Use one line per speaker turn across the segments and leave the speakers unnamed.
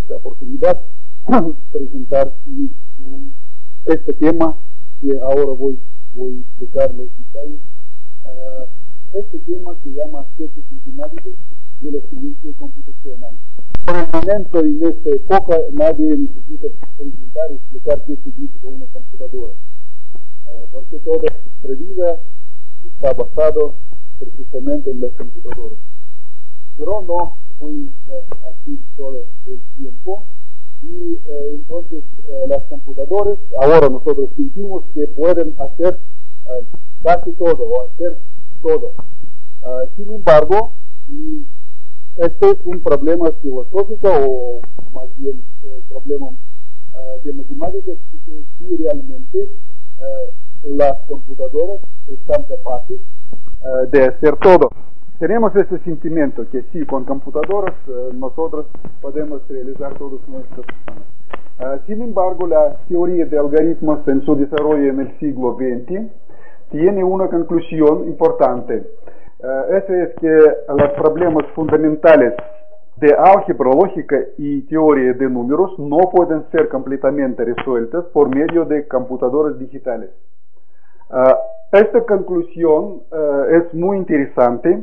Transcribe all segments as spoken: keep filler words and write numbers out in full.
esta oportunidad presentar y, um, este tema que ahora voy, voy a explicar los detalles. Uh, este tema se llama aspectos matemáticos de la experiencia computacional. Por el momento, en esta época, nadie necesita presentar y explicar qué significa una computadora, uh, porque toda nuestra vida está basado precisamente en las computadoras. Pero no fui uh, así todo el tiempo, y uh, entonces uh, las computadoras, ahora nosotros sentimos que pueden hacer uh, casi todo, o hacer todo. Uh, sin embargo, y este es un problema filosófico, o más bien eh, problema uh, de matemáticas, si realmente uh, las computadoras están capaces uh, de hacer todo. Tenemos ese sentimiento que sí, con computadoras uh, nosotros podemos realizar todos nuestros planes. Uh, sin embargo, la teoría de algoritmos en su desarrollo en el siglo veinte tiene una conclusión importante. Uh, ese es que los problemas fundamentales de álgebra lógica y teoría de números no pueden ser completamente resueltos por medio de computadoras digitales. Uh, esta conclusión uh, es muy interesante,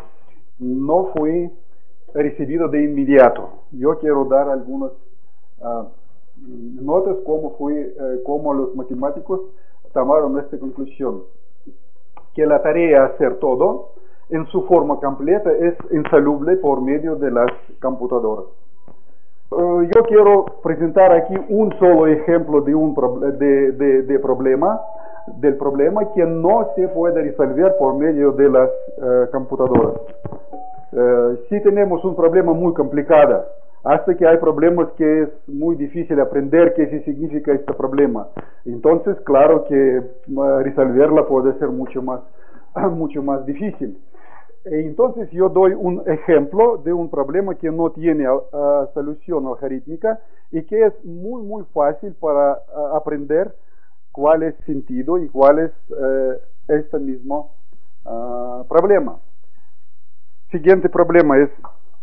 no fue recibida de inmediato. Yo quiero dar algunas uh, notas cómo, fue, uh, cómo los matemáticos tomaron esta conclusión. Que la tarea de hacer todo en su forma completa es insoluble por medio de las computadoras. Uh, yo quiero presentar aquí un solo ejemplo de un pro de, de, de problema, del problema que no se puede resolver por medio de las uh, computadoras. Uh, si tenemos un problema muy complicado, hasta que hay problemas que es muy difícil aprender qué significa este problema, entonces claro que uh, resolverla puede ser mucho más, mucho más difícil. Entonces yo doy un ejemplo de un problema que no tiene uh, solución algorítmica y que es muy muy fácil para uh, aprender cuál es el sentido y cuál es uh, este mismo uh, problema. Siguiente problema es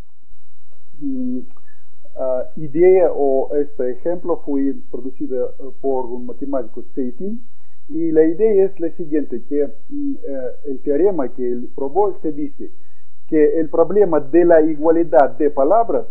um, uh, idea, o este ejemplo fue producido uh, por un matemático Zeitin. Y la idea es la siguiente, que eh, el teorema que él probó se dice que el problema de la igualdad de palabras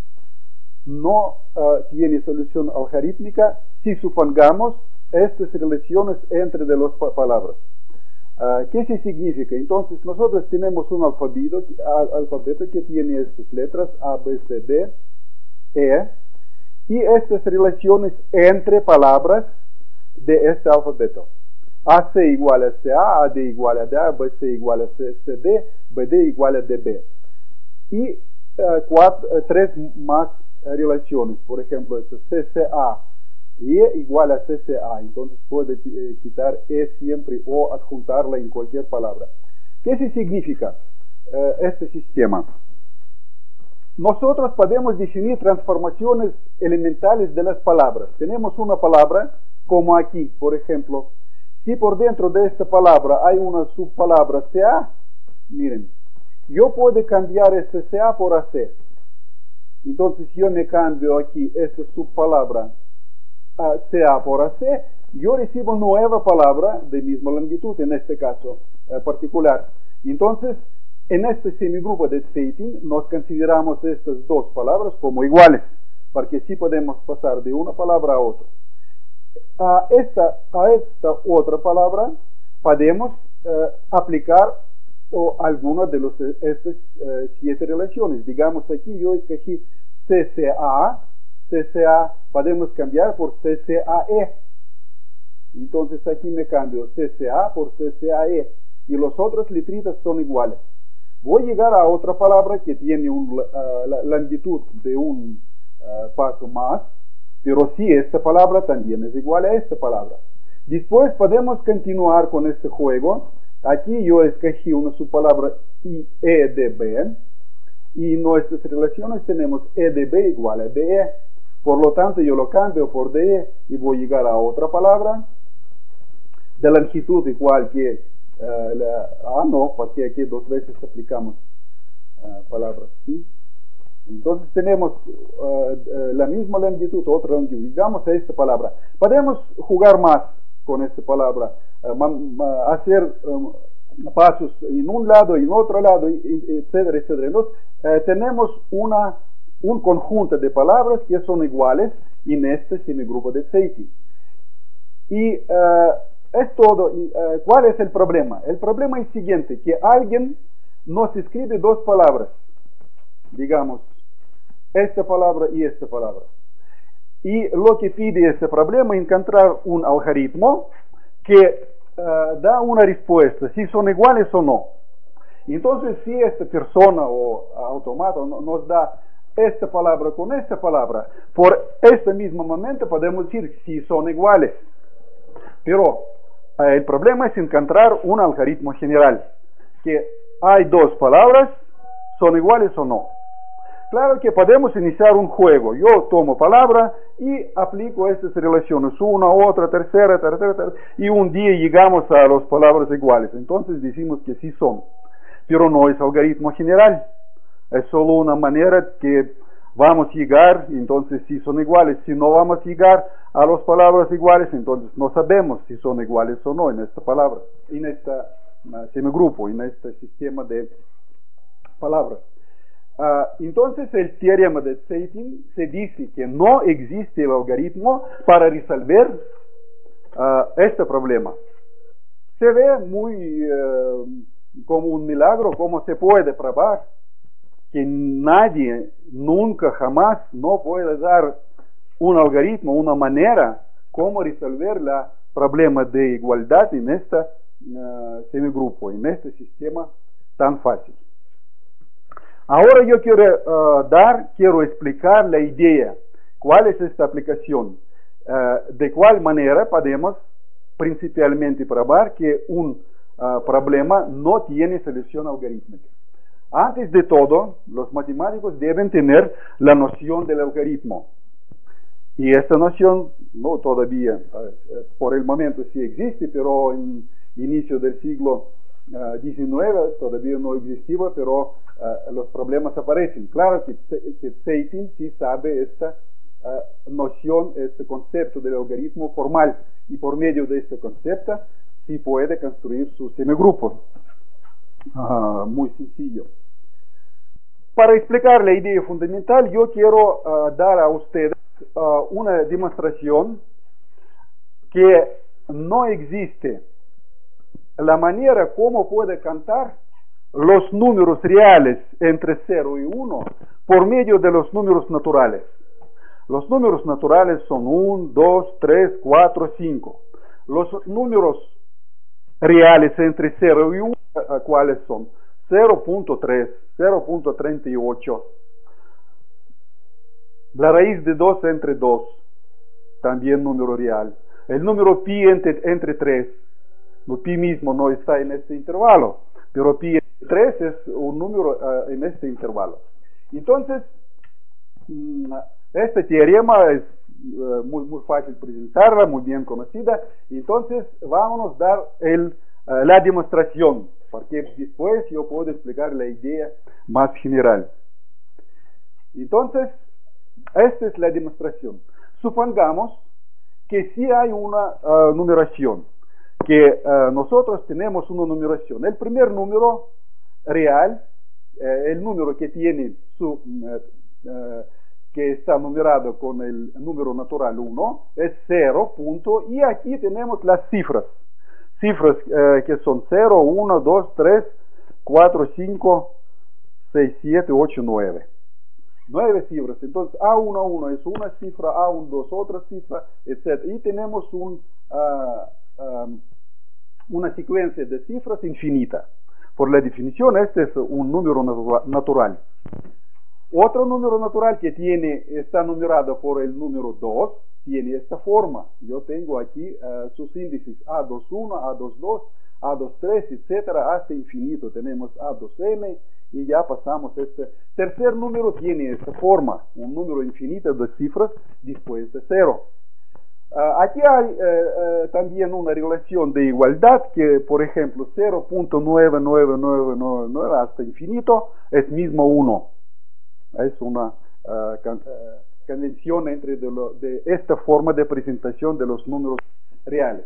no uh, tiene solución algorítmica si supongamos estas relaciones entre de las palabras. Uh, ¿Qué se significa? Entonces nosotros tenemos un alfabeto, alfabeto que tiene estas letras A, B, C, D, E, y estas relaciones entre palabras de este alfabeto. A C igual a C A, A D igual a D A, B C igual a C, C D, B D igual a D B. Y uh, cuatro, uh, tres más uh, relaciones, por ejemplo, C C A, Y igual a C C A, entonces puede uh, quitar E siempre o adjuntarla en cualquier palabra. ¿Qué significa uh, este sistema? Nosotros podemos definir transformaciones elementales de las palabras. Tenemos una palabra, como aquí, por ejemplo, si por dentro de esta palabra hay una subpalabra C A, miren, yo puedo cambiar este C A por A C. Entonces yo me cambio aquí esta subpalabra a C A por A C, yo recibo nueva palabra de misma longitud, en este caso eh, particular. Entonces, en este semigrupo de Zeitin nos consideramos estas dos palabras como iguales, porque sí podemos pasar de una palabra a otra. A esta, a esta otra palabra podemos eh, aplicar o alguna de los, estas eh, siete relaciones. Digamos aquí yo escogí C C A, C C A podemos cambiar por C C A E. Entonces aquí me cambio C C A por C C A E y las otras letritas son iguales. Voy a llegar a otra palabra que tiene un, uh, la longitud de un uh, paso más, pero sí, esta palabra también es igual a esta palabra. Después podemos continuar con este juego. Aquí yo escogí una subpalabra I, E de B, y en nuestras relaciones tenemos E de B igual a D E. Por lo tanto, yo lo cambio por D E y voy a llegar a otra palabra de longitud igual que uh, la, ah no, porque aquí dos veces aplicamos uh, palabras, ¿sí? Entonces tenemos uh, uh, la misma longitud, otra longitud, digamos a esta palabra. Podemos jugar más con esta palabra, uh, uh, hacer um, pasos en un lado y en otro lado, y, y, etcétera, etcétera. Entonces uh, tenemos una, un conjunto de palabras que son iguales en este semigrupo de Zeitin. Y uh, es todo. Y, uh, ¿cuál es el problema? El problema es el siguiente, que alguien nos escribe dos palabras, digamos, esta palabra y esta palabra. Y lo que pide este problema es encontrar un algoritmo que uh, da una respuesta, si son iguales o no. Entonces, si esta persona o automata nos da esta palabra con esta palabra, por este mismo momento podemos decir si son iguales. Pero uh, el problema es encontrar un algoritmo general, que hay dos palabras, son iguales o no. Claro que podemos iniciar un juego. Yo tomo palabra y aplico estas relaciones, una, otra, tercera, tercera, tercera, y un día llegamos a las palabras iguales. Entonces decimos que sí son. Pero no es algoritmo general. Es solo una manera que vamos a llegar, entonces si son iguales. Si no vamos a llegar a las palabras iguales, entonces no sabemos si son iguales o no en esta palabra, en este uh, semigrupo, en este sistema de palabras. Uh, entonces el teorema de Zeitin se dice que no existe el algoritmo para resolver uh, este problema. Se ve muy uh, como un milagro, como se puede probar que nadie nunca jamás no puede dar un algoritmo, una manera como resolver el problema de igualdad en este uh, semigrupo, en este sistema tan fácil. Ahora yo quiero uh, dar, quiero explicar la idea, cuál es esta aplicación, uh, de cuál manera podemos principalmente probar que un uh, problema no tiene solución algorítmica. Antes de todo, los matemáticos deben tener la noción del algoritmo. Y esta noción no todavía, uh, por el momento sí existe, pero en inicio del siglo Uh, diecinueve todavía no existía, pero uh, los problemas aparecen. Claro que, que Zeitin sí sabe esta uh, noción, este concepto del algoritmo formal, y por medio de este concepto sí puede construir su semigrupo. Uh, muy sencillo. Para explicar la idea fundamental, yo quiero uh, dar a ustedes uh, una demostración que no existe la manera como puede cantar los números reales entre cero y uno por medio de los números naturales. Los números naturales son uno, dos, tres, cuatro, cinco. Los números reales entre cero y uno, ¿cuáles son? cero punto tres, cero punto treinta y ocho. La raíz de dos entre dos, también número real. El número pi entre, entre tres. Pi mismo no está en este intervalo, pero pi entre tres es un número uh, en este intervalo. Entonces, um, este teorema es uh, muy, muy fácil presentarla, muy bien conocida. Entonces, vamos a dar el, uh, la demostración, porque después yo puedo explicar la idea más general. Entonces, esta es la demostración. Supongamos que sí hay una uh, numeración, que uh, nosotros tenemos una numeración. El primer número real, eh, el número que tiene su, uh, uh, que está numerado con el número natural uno, es cero, punto, y aquí tenemos las cifras. Cifras uh, que son cero, uno, dos, tres, cuatro, cinco, seis, siete, ocho, nueve. Nueve cifras. Entonces A uno, uno es una cifra, A uno, dos otra cifra, etcétera. Y tenemos un... Uh, um, una secuencia de cifras infinita. Por la definición, este es un número natural. Otro número natural que tiene, está numerado por el número dos, tiene esta forma. Yo tengo aquí uh, sus índices A veintiuno, A veintidós, A veintitrés, etcétera, hasta infinito. Tenemos A dos eme y ya pasamos este. Tercer número tiene esta forma, un número infinito de cifras después de cero. Uh, aquí hay uh, uh, también una relación de igualdad que, por ejemplo, cero punto nueve nueve nueve nueve nueve hasta infinito es mismo uno. Es una uh, con, uh, convención entre de, lo, de esta forma de presentación de los números reales.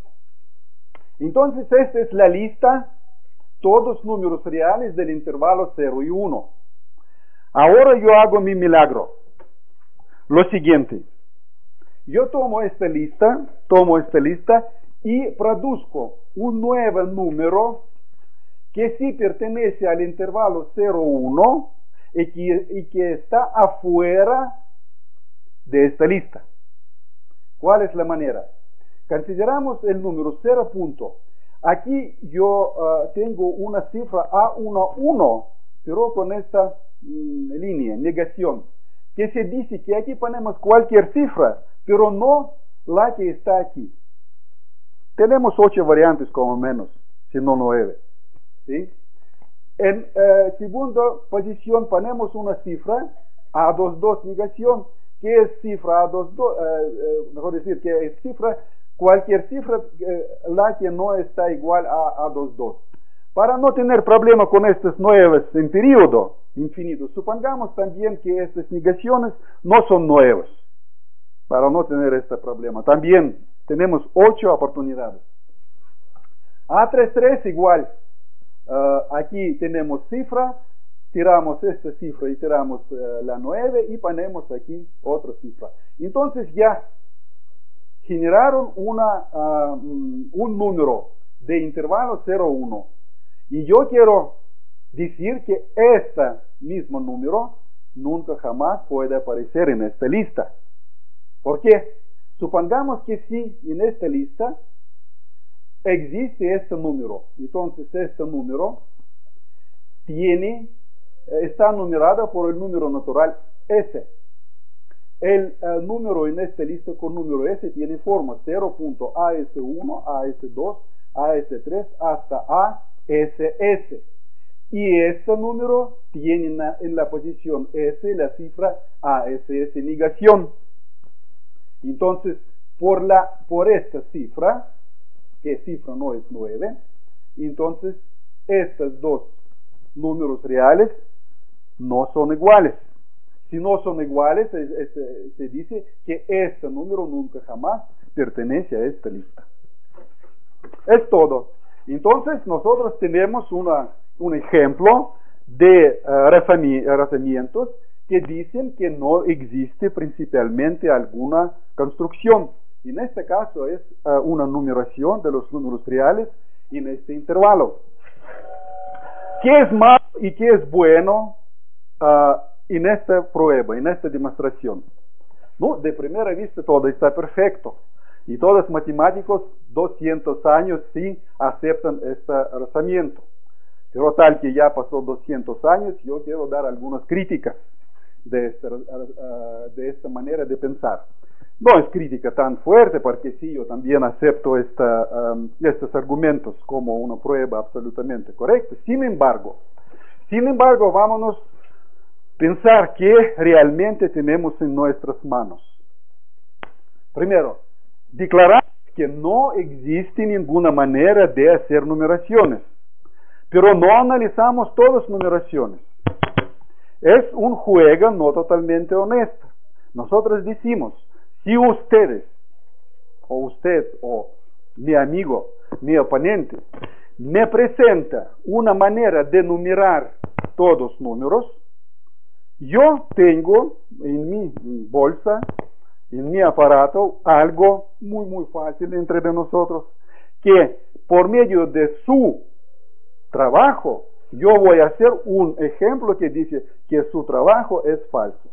Entonces, esta es la lista, todos números reales del intervalo cero y uno. Ahora yo hago mi milagro. Lo siguiente. Yo tomo esta lista, tomo esta lista y produzco un nuevo número que sí pertenece al intervalo cero uno y que, y que está afuera de esta lista. ¿Cuál es la manera? Consideramos el número cero punto. Aquí yo uh, tengo una cifra A uno, pero con esta mm, línea, negación, que se dice que aquí ponemos cualquier cifra, pero no la que está aquí. Tenemos ocho variantes como menos, si no nueve. ¿Sí? En eh, segunda posición ponemos una cifra A veintidós negación, que es cifra A veintidós, eh, eh, mejor decir, que es cifra, cualquier cifra, eh, la que no está igual a A veintidós. Para no tener problema con estas nuevas en periodo infinito, supongamos también que estas negaciones no son nuevas. Para no tener este problema, también tenemos ocho oportunidades. A treinta y tres igual. Uh, aquí tenemos cifra, tiramos esta cifra y tiramos uh, la nueve y ponemos aquí otra cifra. Entonces ya generaron una, uh, un número de intervalo cero uno. Y yo quiero decir que este mismo número nunca jamás puede aparecer en esta lista. ¿Por qué? Supongamos que sí, en esta lista existe este número. Entonces este número tiene, está numerado por el número natural S. El uh, número en esta lista con número S tiene forma cero punto A S uno, A S dos, A S tres hasta A S S. Y este número tiene en la, en la posición S la cifra A S S negación. Entonces, por, la, por esta cifra, que cifra no es nueve, entonces estos dos números reales no son iguales. Si no son iguales, es, es, se dice que este número nunca jamás pertenece a esta lista. Es todo. Entonces, nosotros tenemos una, un ejemplo de uh, razonamientos que dicen que no existe principalmente alguna construcción. En este caso es uh, una numeración de los números reales en este intervalo. ¿Qué es malo y qué es bueno uh, en esta prueba, en esta demostración? No, de primera vista todo está perfecto. Y todos los matemáticos, doscientos años, sí aceptan este razonamiento. Pero tal que ya pasó doscientos años, yo quiero dar algunas críticas de esta, uh, de esta manera de pensar. No es crítica tan fuerte, porque sí, yo también acepto esta, um, estos argumentos como una prueba absolutamente correcta. Sin embargo, sin embargo, vámonos a pensar qué realmente tenemos en nuestras manos. Primero, declarar que no existe ninguna manera de hacer numeraciones, pero no analizamos todas las numeraciones. Es un juego no totalmente honesto. Nosotros decimos, si ustedes, o usted, o mi amigo, mi oponente, me presenta una manera de numerar todos los números, yo tengo en mi bolsa, en mi aparato, algo muy muy fácil entre nosotros, que por medio de su trabajo, yo voy a hacer un ejemplo que dice que su trabajo es falso.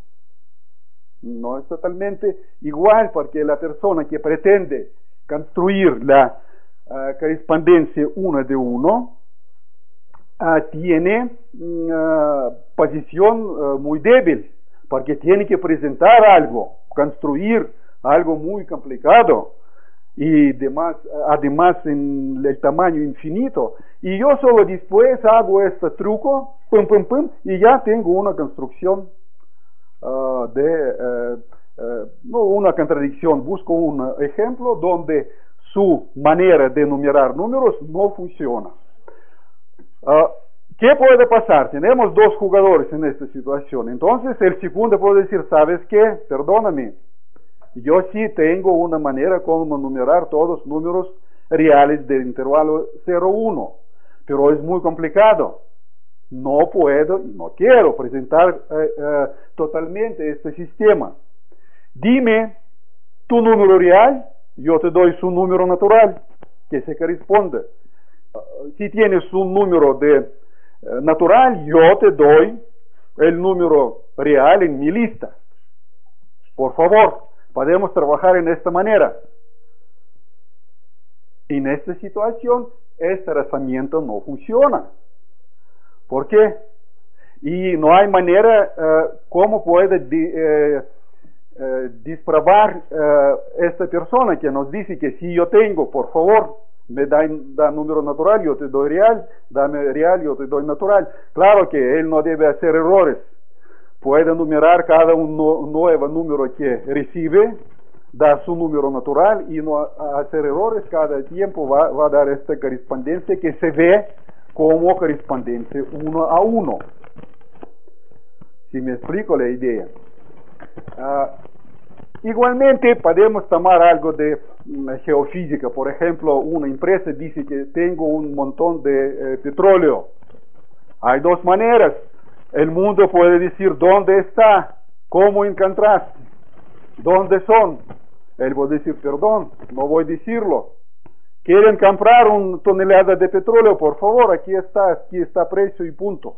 No es totalmente igual, porque la persona que pretende construir la uh, correspondencia uno de uno uh, tiene una uh, posición uh, muy débil, porque tiene que presentar algo, construir algo muy complicado y demás, además en el tamaño infinito. Y yo solo después hago este truco, pum, pum, pum, y ya tengo una construcción Uh, de uh, uh, no una contradicción. Busco un ejemplo donde su manera de numerar números no funciona. Uh, ¿Qué puede pasar? Tenemos dos jugadores en esta situación. Entonces el segundo puede decir, ¿sabes qué? Perdóname. Yo sí tengo una manera como numerar todos los números reales del intervalo cero uno, pero es muy complicado. No puedo y no quiero presentar eh, eh, totalmente este sistema. Dime tu número real, yo te doy su número natural, que se corresponde. Uh, si tienes un número de uh, natural, yo te doy el número real en mi lista. Por favor, podemos trabajar en esta manera. En esta situación, este razonamiento no funciona. ¿Por qué? Y no hay manera uh, cómo puede di, eh, eh, disprobar uh, esta persona que nos dice que si yo tengo, por favor, me da, da número natural, yo te doy real, dame real, yo te doy natural. Claro que él no debe hacer errores. Puede numerar cada un no, nuevo número que recibe, da su número natural y no hacer errores. Cada tiempo va, va a dar esta correspondencia que se ve como correspondencia uno a uno. Si me explico la idea. Uh, igualmente podemos tomar algo de um, geofísica. Por ejemplo, una empresa dice que tengo un montón de eh, petróleo. Hay dos maneras. El mundo puede decir dónde está, cómo encontraste, dónde son. Él va a decir, perdón, no voy a decirlo. ¿Quieren comprar una tonelada de petróleo? Por favor, aquí está, aquí está precio y punto.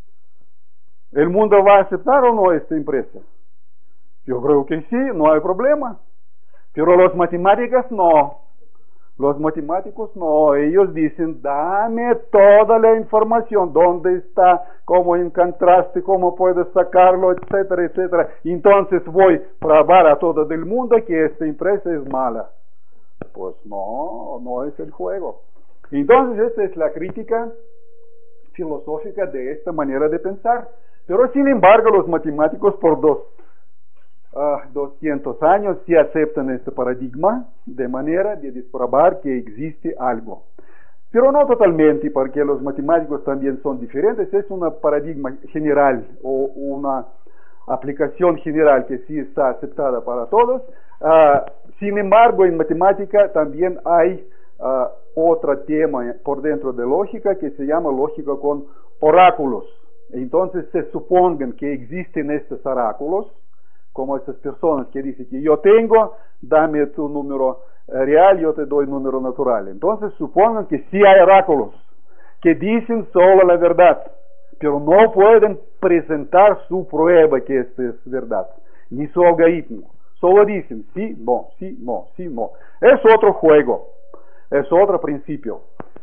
¿El mundo va a aceptar o no esta empresa? Yo creo que sí, no hay problema. Pero los matemáticos no. Los matemáticos no. Ellos dicen, dame toda la información. ¿Dónde está? ¿Cómo encontraste? ¿Cómo puedes sacarlo? Etcétera, etcétera. Entonces voy a probar a todo el mundo que esta empresa es mala. Pues no, no es el juego. Entonces esta es la crítica filosófica de esta manera de pensar. Pero sin embargo los matemáticos por dos, uh, doscientos años sí aceptan este paradigma de manera de desprobar que existe algo. Pero no totalmente, porque los matemáticos también son diferentes. Es un paradigma general o una aplicación general que sí está aceptada para todos. Uh, sin embargo, en matemática también hay uh, otro tema por dentro de lógica que se llama lógica con oráculos. Entonces se supongan que existen estos oráculos, como estas personas que dicen que yo tengo, dame tu número real, yo te doy número natural. Entonces supongan que sí hay oráculos que dicen solo la verdad, pero no pueden presentar su prueba que esto es verdad, ni su algoritmo. Solo dicen sí, no, sí, no, sí, no. Es otro juego, es otro principio.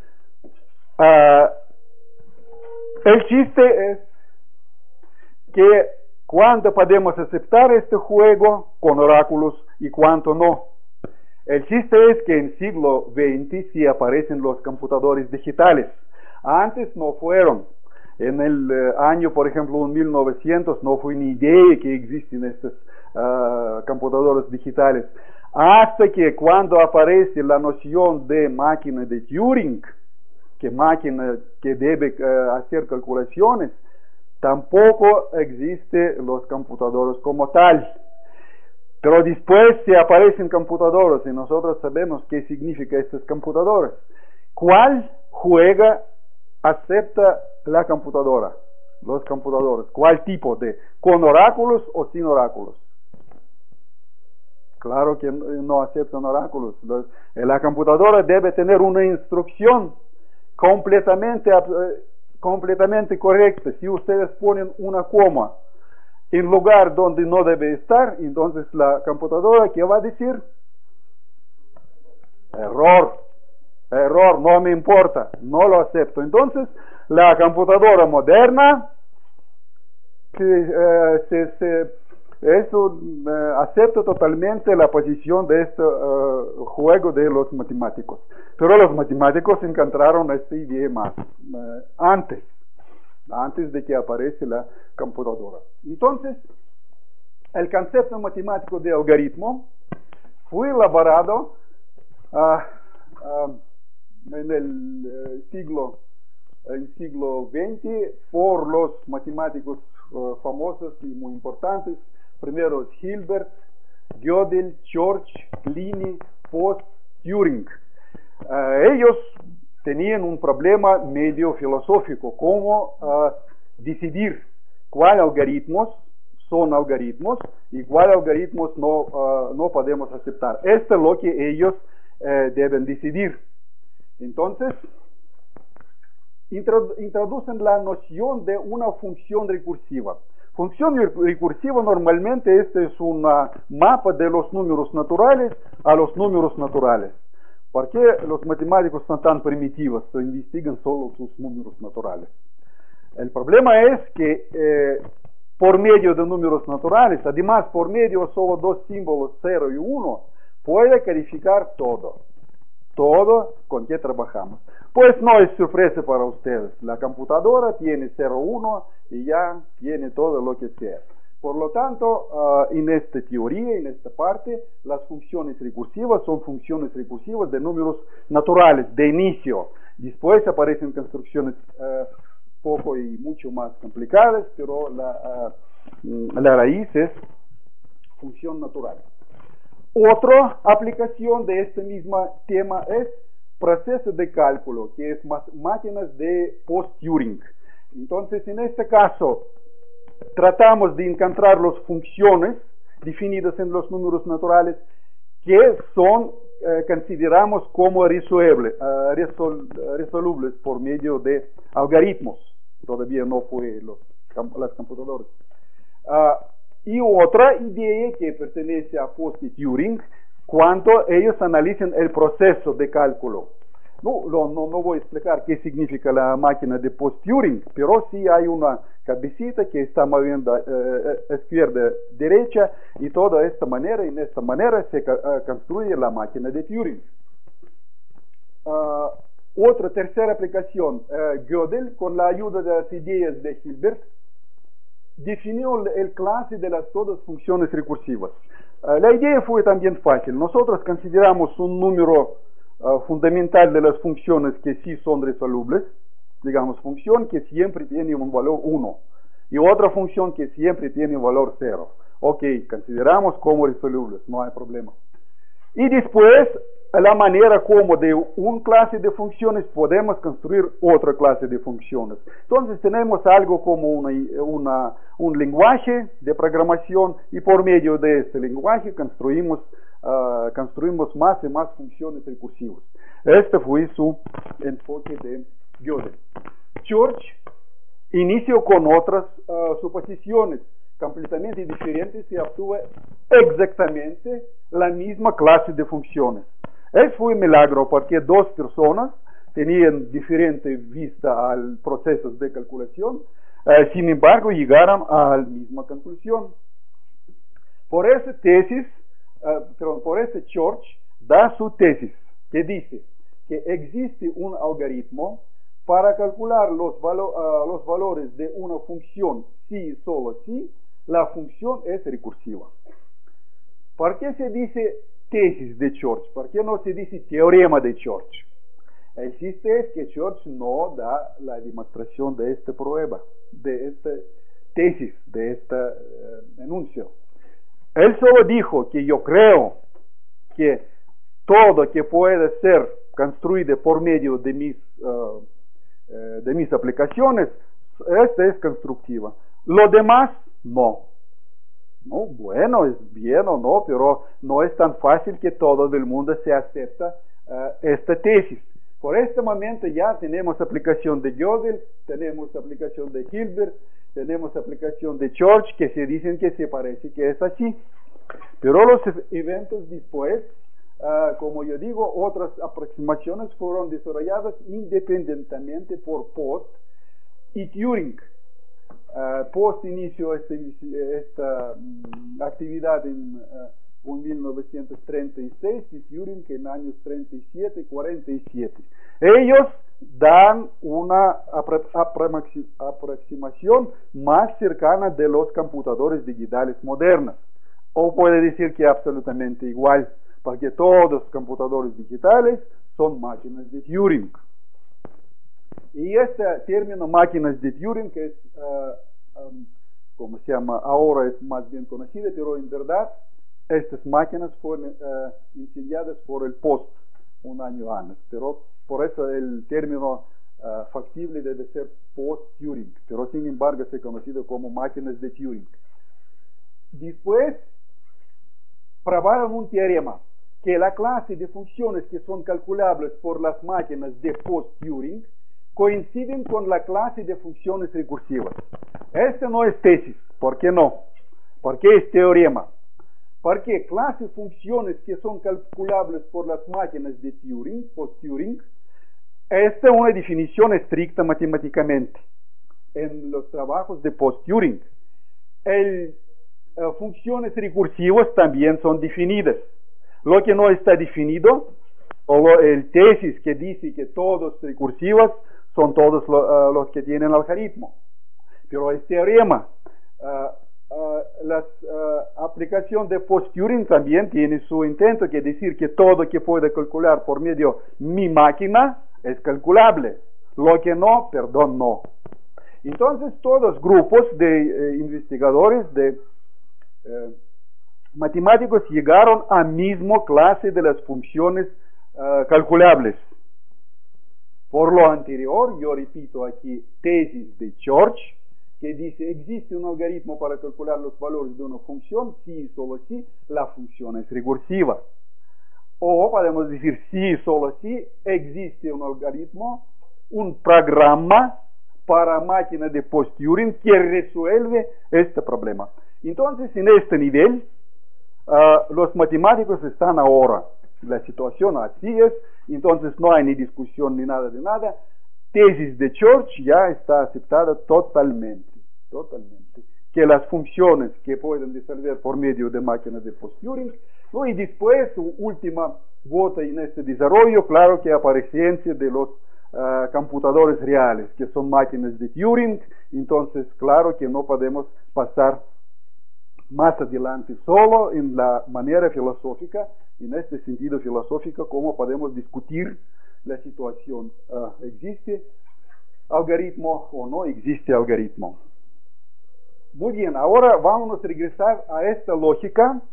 Uh, el chiste es que cuándo podemos aceptar este juego con oráculos y cuánto no. El chiste es que en el siglo veinte sí aparecen los computadores digitales. Antes no fueron. En el uh, año, por ejemplo, en mil novecientos, no fue ni idea que existen estos uh, computadores digitales. Hasta que cuando aparece la noción de máquina de Turing, que máquina que debe uh, hacer calculaciones, tampoco existen los computadores como tal. Pero después se aparecen computadores y nosotros sabemos qué significa estos computadores. ¿Cuál juega, acepta la computadora? Los computadores. ¿Cuál tipo de? ¿Con oráculos o sin oráculos? Claro que no aceptan oráculos. La computadora debe tener una instrucción completamente, completamente correcta. Si ustedes ponen una coma en lugar donde no debe estar, entonces la computadora, ¿qué va a decir? Error, error, no me importa, no lo acepto. Entonces, la computadora moderna, que, eh, se, se, eso, eh, acepta totalmente la posición de este uh, juego de los matemáticos. Pero los matemáticos encontraron esta idea más eh, antes. antes de que aparece la computadora. Entonces, el concepto matemático de algoritmo fue elaborado uh, uh, en el uh, siglo en siglo veinte por los matemáticos uh, famosos y muy importantes. Primero Hilbert, Gödel, Church, Kleene, Post, Turing. Uh, ellos tenían un problema medio filosófico, cómo uh, decidir cuáles algoritmos son algoritmos y cuáles algoritmos no, uh, no podemos aceptar. Esto es lo que ellos uh, deben decidir. Entonces, introducen la noción de una función recursiva. Función recursiva normalmente este es un mapa de los números naturales a los números naturales. ¿Por qué los matemáticos son tan primitivos? Se investigan solo sus números naturales. El problema es que eh, por medio de números naturales, además por medio de solo dos símbolos cero y uno, puede calificar todo. Todo con que trabajamos. Pues no es sorpresa para ustedes. La computadora tiene cero, uno y ya tiene todo lo que sea. Por lo tanto, uh, en esta teoría, en esta parte, las funciones recursivas son funciones recursivas de números naturales, de inicio. Después aparecen construcciones uh, poco y mucho más complicadas, pero la, uh, la raíz es función natural. Otra aplicación de este mismo tema es proceso de cálculo, que es más máquinas de post-Turing. Entonces, en este caso, tratamos de encontrar las funciones definidas en los números naturales que son, eh, consideramos como resuelve, uh, resol, resolubles por medio de algoritmos. Todavía no fue los, las computadoras. Uh, Y otra idea que pertenece a Post-Turing, cuando ellos analizan el proceso de cálculo. No, no, no voy a explicar qué significa la máquina de Post-Turing, pero sí hay una cabecita que está moviendo eh, izquierda, derecha, y toda esta manera, en esta manera se uh, construye la máquina de Turing. Uh, otra tercera aplicación, uh, Gödel, con la ayuda de las ideas de Hilbert, definió el clase de las todas funciones recursivas. Uh, la idea fue también fácil. Nosotros consideramos un número uh, fundamental de las funciones que sí son resolubles, digamos función que siempre tiene un valor uno y otra función que siempre tiene un valor cero. Ok, consideramos como resolubles, no hay problema. Y después, la manera como de una clase de funciones podemos construir otra clase de funciones. Entonces tenemos algo como una, una, un lenguaje de programación y por medio de este lenguaje construimos, uh, construimos más y más funciones recursivas. Este fue su enfoque de Gödel. Church inició con otras uh, suposiciones completamente diferentes y obtuvo exactamente la misma clase de funciones. Eso fue un milagro porque dos personas tenían diferente vista al proceso de calculación, eh, sin embargo llegaron a la misma conclusión. Por esa tesis, eh, perdón, por ese Church da su tesis que dice que existe un algoritmo para calcular los, valo, uh, los valores de una función si y solo si la función es recursiva. ¿Por qué se dice tesis de Church? ¿Por qué no se dice teorema de Church? El chiste es que Church no da la demostración de esta prueba, de esta tesis, de este uh, anuncio. Él solo dijo que yo creo que todo que puede ser construido por medio de mis, uh, uh, de mis aplicaciones, esta es constructiva. Lo demás, no. No, bueno, es bien o no, pero no es tan fácil que todo el mundo se acepta uh, esta tesis. Por este momento ya tenemos aplicación de Gödel, tenemos aplicación de Hilbert, tenemos aplicación de Church, que se dicen que se parece que es así. Pero los eventos después, uh, como yo digo, otras aproximaciones fueron desarrolladas independientemente por Post y Turing. Uh, Post inició esta, esta um, actividad en uh, mil novecientos treinta y seis y Turing en años treinta y siete y cuarenta y siete. Ellos dan una apro aproximación más cercana de los computadores digitales modernos. O puede decir que absolutamente igual, porque todos los computadores digitales son máquinas de Turing. Y este término máquinas de Turing, que es, uh, um, como se llama, ahora es más bien conocida, pero en verdad estas máquinas fueron uh, iniciadas por el Post un año antes. Pero por eso el término uh, factible debe ser Post-Turing, pero sin embargo se conocido como máquinas de Turing. Después probaron un teorema que la clase de funciones que son calculables por las máquinas de Post-Turing coinciden con la clase de funciones recursivas. Este no es tesis. ¿Por qué no? Porque es teorema. Porque clase de funciones que son calculables por las máquinas de Turing, Post-Turing, esta es una definición estricta matemáticamente en los trabajos de Post-Turing. El, uh, funciones recursivas también son definidas. Lo que no está definido, o lo, el tesis que dice que todos recursivas son todos lo, uh, los que tienen algoritmo. Pero es teorema. Uh, uh, la uh, aplicación de Post-Turing también tiene su intento, que decir que todo que puede calcular por medio de mi máquina es calculable. Lo que no, perdón, no. Entonces, todos grupos de eh, investigadores, de eh, matemáticos, llegaron a misma clase de las funciones uh, calculables. Por lo anterior, yo repito aquí tesis de Church, que dice, existe un algoritmo para calcular los valores de una función, si y solo si la función es recursiva. O podemos decir, si y solo si existe un algoritmo, un programa para máquina de Post-Turing que resuelve este problema. Entonces, en este nivel, uh, los matemáticos están ahora. La situación así es, entonces no hay ni discusión ni nada de nada. Tesis de Church ya está aceptada totalmente, totalmente. Que las funciones que pueden resolver por medio de máquinas de Post-Turing, ¿no? Y después, su última gota en este desarrollo, claro que apareciencia de los uh, computadores reales, que son máquinas de Turing. Entonces, claro que no podemos pasar más adelante solo en la manera filosófica, en este sentido filosófico, cómo podemos discutir la situación. Uh, ¿Existe algoritmo o no existe algoritmo? Muy bien, ahora vamos a regresar a esta lógica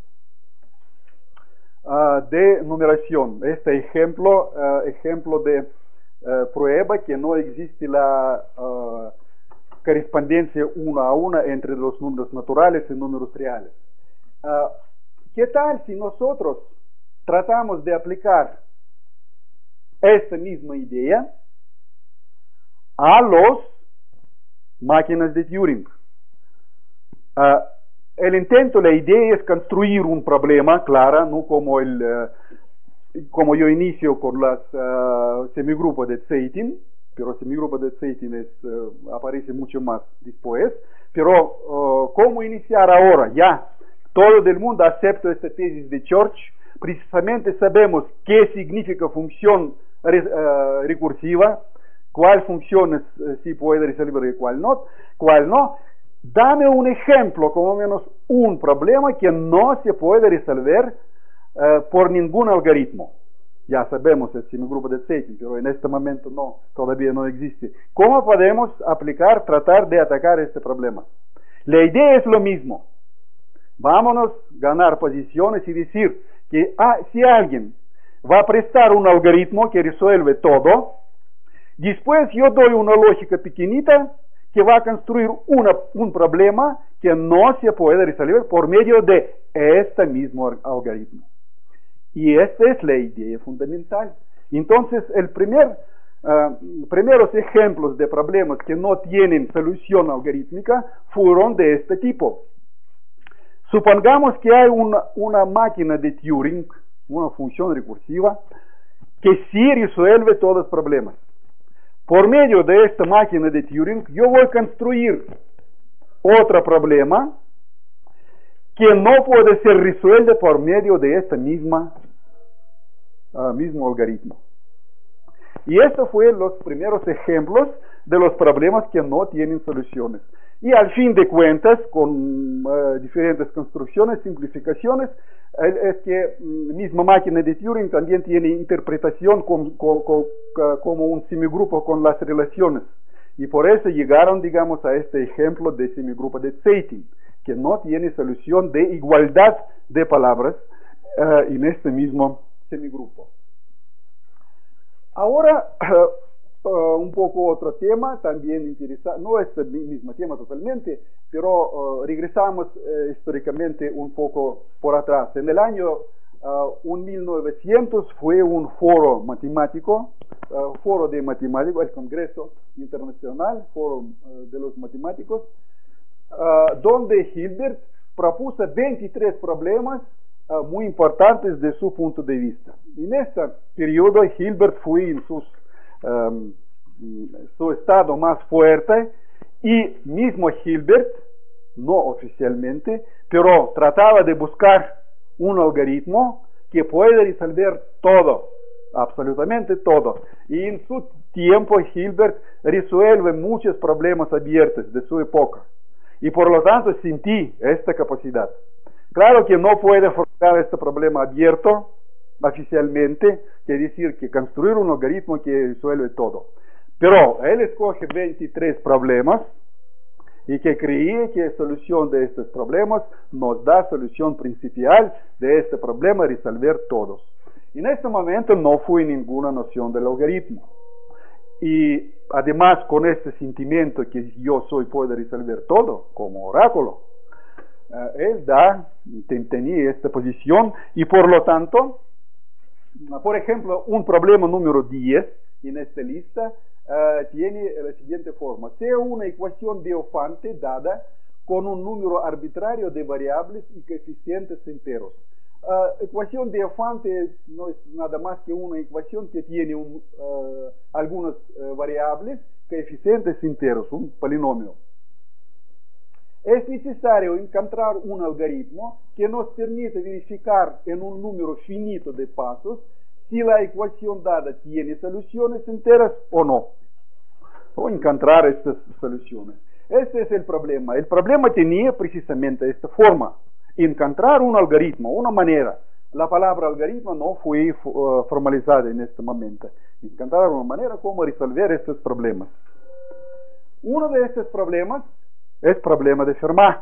uh, de numeración. Este ejemplo, uh, ejemplo de uh, prueba que no existe la uh, correspondencia uno a uno entre los números naturales y números reales. Uh, ¿Qué tal si nosotros tratamos de aplicar esta misma idea a las máquinas de Turing? Uh, el intento, la idea es construir un problema, claro, no como, el, uh, como yo inicio con las uh, semigrupos de Zeitin, pero semigrupo de Zeitin es, uh, aparece mucho más después. Pero, uh, ¿cómo iniciar ahora? Ya, todo el mundo acepta esta tesis de Church. Precisamente sabemos qué significa función uh, recursiva, cuál funciones uh, sí puede resolver y cuál no, cuál no. Dame un ejemplo, como menos un problema que no se puede resolver uh, por ningún algoritmo. Ya sabemos el semigrupo de Zeitin, pero en este momento no, todavía no existe. ¿Cómo podemos aplicar, tratar de atacar este problema? La idea es lo mismo. Vámonos a ganar posiciones y decir que ah, si alguien va a prestar un algoritmo que resuelve todo, después yo doy una lógica pequeñita que va a construir una, un problema que no se puede resolver por medio de este mismo algoritmo. Y esta es la idea fundamental. Entonces, el primer, uh, primeros ejemplos de problemas que no tienen solución algorítmica fueron de este tipo. Supongamos que hay una, una máquina de Turing, una función recursiva, que sí resuelve todos los problemas. Por medio de esta máquina de Turing, yo voy a construir otro problema que no puede ser resuelto por medio de este misma, uh, mismo algoritmo. Y estos fueron los primeros ejemplos de los problemas que no tienen soluciones. Y al fin de cuentas, con uh, diferentes construcciones, simplificaciones, eh, es que mm, misma máquina de Turing también tiene interpretación con, con, con, como un semigrupo con las relaciones. Y por eso llegaron, digamos, a este ejemplo de semigrupo de Zeitin, que no tiene solución de igualdad de palabras uh, en este mismo semigrupo. Ahora, uh, uh, un poco otro tema, también interesante, no es el mismo tema totalmente, pero uh, regresamos uh, históricamente un poco por atrás. En el año uh, mil novecientos fue un foro matemático, uh, foro de matemáticos, el Congreso Internacional, foro uh, de los matemáticos, uh, donde Hilbert propuso veintitrés problemas uh, muy importantes de su punto de vista. En este periodo Hilbert fue en sus, um, su estado más fuerte, y mismo Hilbert, no oficialmente, pero trataba de buscar un algoritmo que puede resolver todo, absolutamente todo. Y en su tiempo Hilbert resuelve muchos problemas abiertos de su época, y por lo tanto sentí esta capacidad. Claro que no puede formular este problema abierto oficialmente, quiere decir que construir un algoritmo que resuelve todo. Pero él escoge veintitrés problemas y que cree que la solución de estos problemas nos da solución principal de este problema, resolver todos. En este momento no fue ninguna noción del algoritmo. Y además con este sentimiento que yo soy puedo resolver todo, como oráculo, uh, él da, tenía esta posición, y por lo tanto, uh, por ejemplo, un problema número diez en esta lista uh, tiene la siguiente forma: sea una ecuación Diophante dada con un número arbitrario de variables y coeficientes enteros. Uh, ecuación Diophante no es nada más que una ecuación que tiene un, uh, algunas uh, variables, coeficientes enteros, un polinomio. Es necesario encontrar un algoritmo que nos permite verificar en un número finito de pasos si la ecuación dada tiene soluciones enteras o no, o encontrar estas soluciones. Este es el problema. El problema tenía precisamente esta forma: encontrar un algoritmo, una manera. La palabra algoritmo no fue uh, formalizada en este momento. Encontrar una manera como resolver estos problemas. Uno de estos problemas es el problema de Fermat.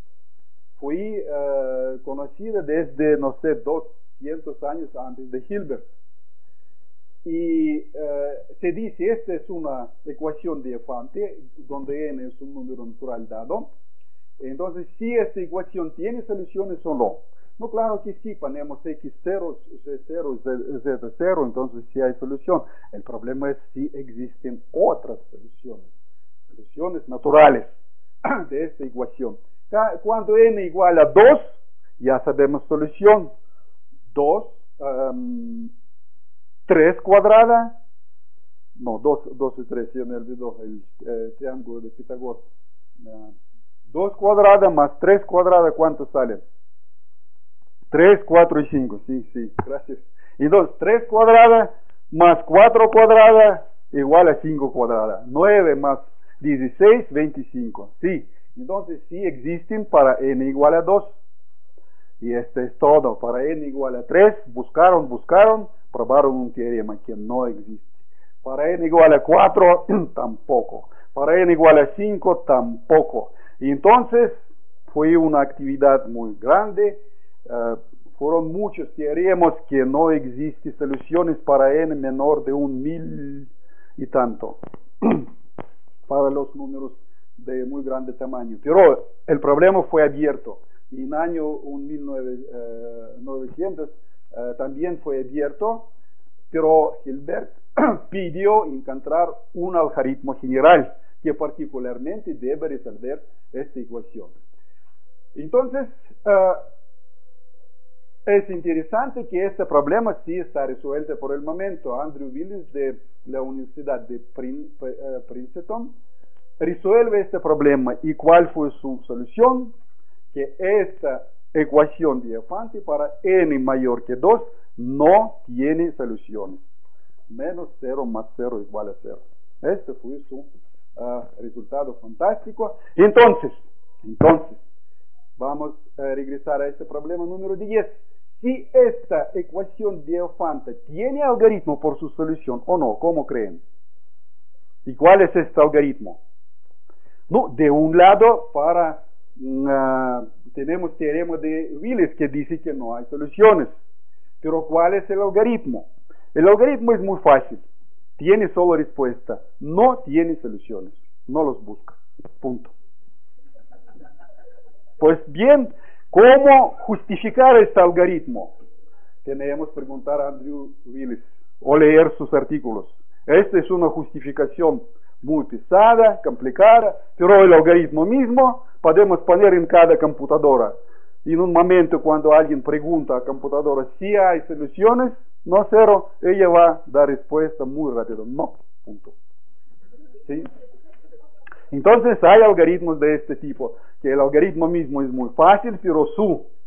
Fue uh, conocido desde, no sé, doscientos años antes de Hilbert. Y uh, se dice, esta es una ecuación Diophante, donde n es un número natural dado. Entonces, si esta ecuación tiene soluciones o no. No, claro que sí, ponemos x cero, y cero, z cero, entonces sí hay solución. El problema es si existen otras soluciones, soluciones naturales de esta ecuación. Cuando n igual a dos, ya sabemos solución. dos, um, tres cuadrada, no, dos, dos y tres, ya me olvidó el eh, triángulo de Pitágoras. Uh, dos cuadrada más tres cuadrada, ¿cuánto sale? tres, cuatro y cinco, sí, sí, gracias. Entonces, tres cuadrada más cuatro cuadrada igual a cinco cuadrada. nueve más dieciséis, veinticinco, sí. Entonces, sí existen para n igual a dos. Y este es todo. Para n igual a tres, buscaron, buscaron, probaron un teorema que no existe. Para n igual a cuatro, tampoco. Para n igual a cinco, tampoco. Y entonces fue una actividad muy grande, uh, fueron muchos teoremas que no existen soluciones para n menor de un mil y tanto, para los números de muy grande tamaño. Pero el problema fue abierto, y en el año mil novecientos uh, también fue abierto, pero Hilbert pidió encontrar un algoritmo general que particularmente debe resolver esta ecuación. Entonces, uh, es interesante que este problema sí está resuelto por el momento. Andrew Willis de la Universidad de Prin, uh, Princeton resuelve este problema. ¿Y cuál fue su solución? Que esta ecuación Diophante para n mayor que dos no tiene soluciones. Menos cero más cero igual a cero. Esta fue su uh, resultado fantástico. Entonces, entonces, vamos a regresar a este problema número diez. Si esta ecuación Diophante tiene algoritmo por su solución o no, ¿cómo creen? ¿Y cuál es este algoritmo? No, de un lado, para uh, tenemos teorema de Willis que dice que no hay soluciones. Pero ¿cuál es el algoritmo? El algoritmo es muy fácil. Tiene solo respuesta. No tiene soluciones. No los busca. Punto. Pues bien, ¿cómo justificar este algoritmo? Tenemos que preguntar a Andrew Willis o leer sus artículos. Esta es una justificación muy pesada, complicada, pero el algoritmo mismo podemos poner en cada computadora. Y en un momento cuando alguien pregunta a la computadora si hay soluciones, no cero, ella va a dar respuesta muy rápido, no, punto. ¿Sí? Entonces hay algoritmos de este tipo, que el algoritmo mismo es muy fácil, pero su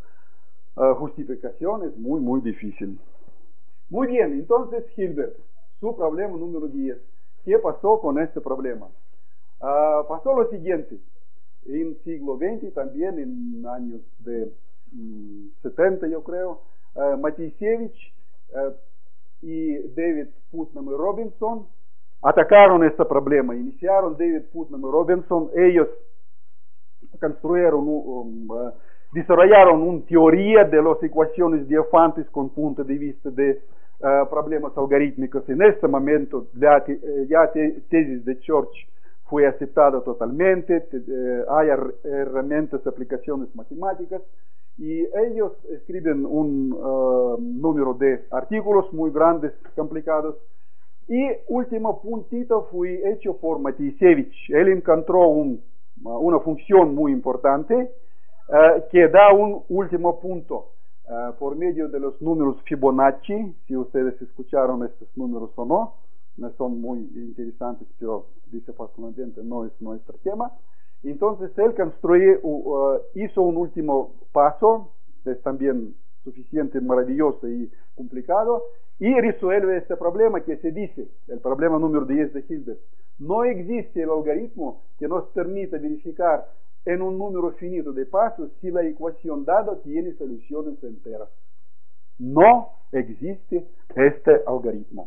uh, justificación es muy, muy difícil. Muy bien, entonces Hilbert, su problema número diez. ¿Qué pasó con este problema? Uh, pasó lo siguiente. En siglo veinte, también en años de um, setenta, yo creo, uh, Matisevich uh, y David Putnam y Robinson atacaron este problema. Iniciaron David Putnam y Robinson. Ellos construyeron, um, uh, desarrollaron una teoría de las ecuaciones Diophantes con punto de vista de uh, problemas algorítmicos. En este momento ya, ya te, tesis de Church fue aceptada totalmente, te, eh, hay herramientas, aplicaciones matemáticas, y ellos escriben un uh, número de artículos muy grandes, complicados. Y último puntito fue hecho por Matisevich. Él encontró un, una función muy importante uh, que da un último punto uh, por medio de los números Fibonacci. Si ustedes escucharon estos números o no, no son muy interesantes, pero desafortunadamente no es nuestro tema. Entonces él construyó, uh, hizo un último paso, es también suficiente, maravilloso y complicado, y resuelve este problema que se dice, el problema número diez de Hilbert. No existe el algoritmo que nos permita verificar en un número finito de pasos si la ecuación dada tiene soluciones enteras. No existe este algoritmo.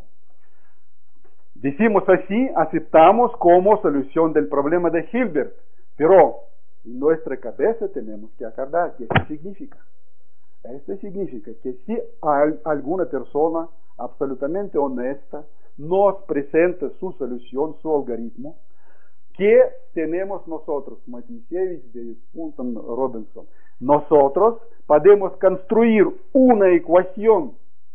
Decimos así, aceptamos como solución del problema de Hilbert, pero en nuestra cabeza tenemos que acordar que esto significa. Esto significa que si hay alguna persona absolutamente honesta nos presenta su solución, su algoritmo, que tenemos nosotros, Matisevich, David Putnam, Robinson, nosotros podemos construir una ecuación,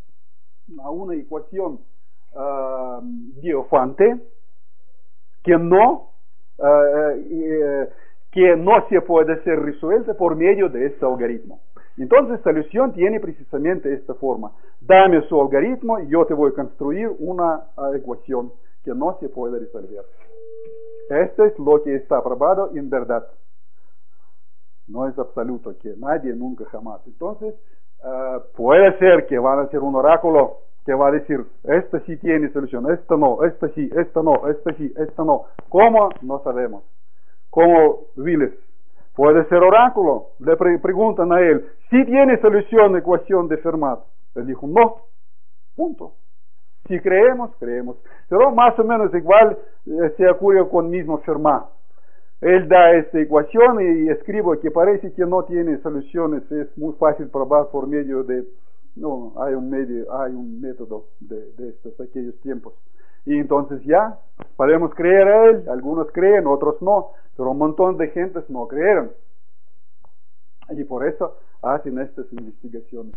una ecuación Uh, Diophante que no uh, uh, que no se puede ser resuelta por medio de este algoritmo. Entonces la solución tiene precisamente esta forma: dame su algoritmo y yo te voy a construir una uh, ecuación que no se puede resolver. Esto es lo que está probado en verdad, no es absoluto, que nadie nunca jamás. Entonces uh, puede ser que van a ser un oráculo que va a decir, esta sí tiene solución, esta no, esta sí, esta no, esta sí, esta no. ¿Cómo? No sabemos. Como Willis, puede ser oráculo. Le pre preguntan a él, ¿sí tiene solución la ecuación de Fermat? Él dijo, no. Punto. Si creemos, creemos. Pero más o menos igual eh, se ocurre con mismo Fermat. Él da esta ecuación y escribe que parece que no tiene soluciones. Es muy fácil probar por medio de... No, hay un medio, hay un método de, de estos aquellos tiempos. Y entonces ya, podemos creer a él, algunos creen, otros no, pero un montón de gentes no creyeron. Y por eso hacen estas investigaciones.